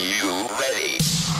you ready?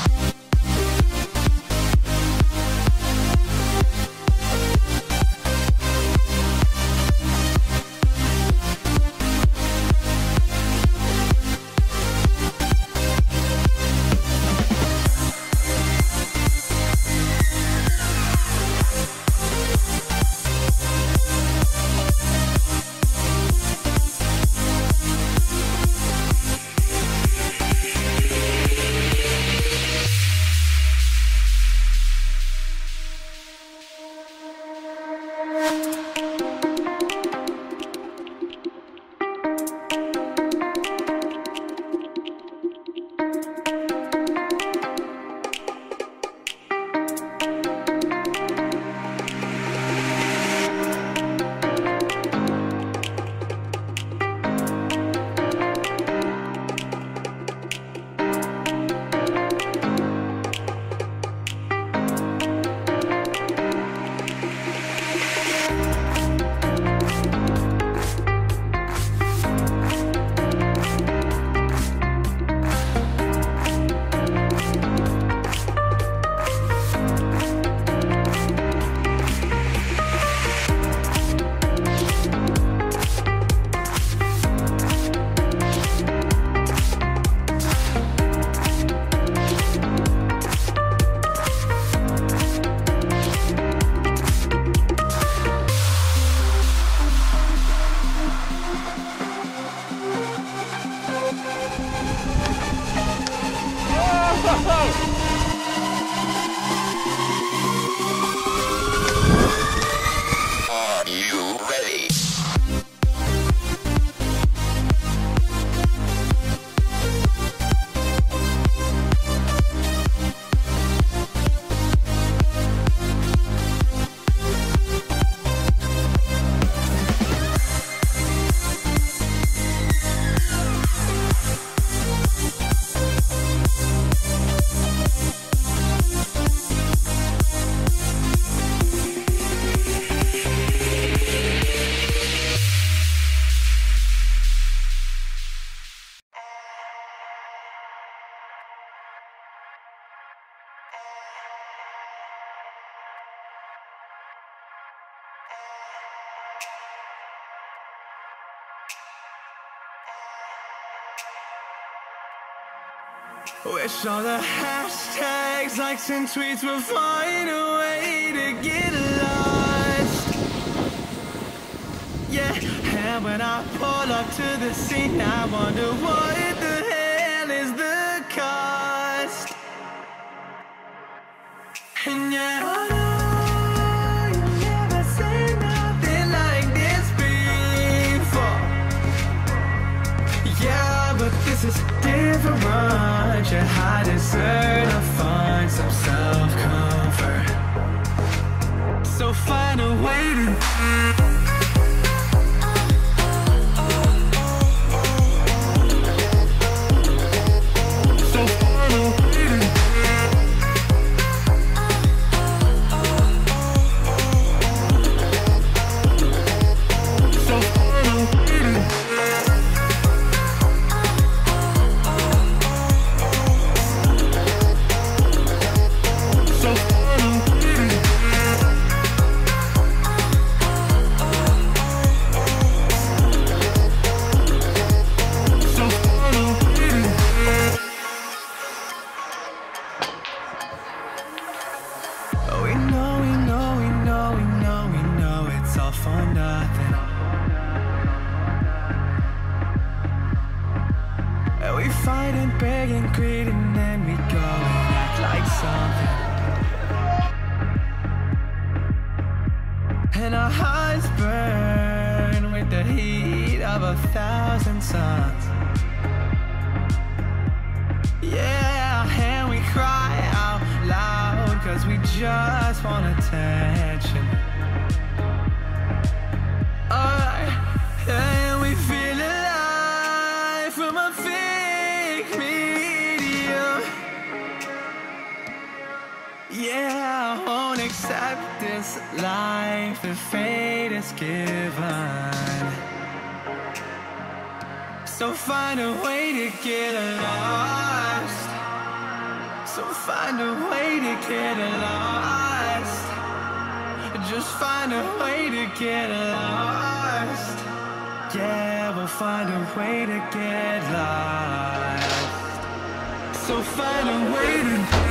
Are you ready? Wish all the hashtags, likes and tweets would find a way to get lost. Yeah, and when I pull up to the scene, I wonder what the hell is the cost. And yeah, I know you've never seen nothing like this before. Yeah, but this is different. You had dessert to find some self-comfort. So find a way to and our hearts burn with the heat of 1,000 suns. Yeah, and we cry out loud 'cause we just want attention. And we feel alive from a fake medium. Yeah, I won't accept this life that fate is given. So find a way to get lost. So find a way to get lost. Just find a way to get lost. Yeah, we'll find a way to get lost. So find a way to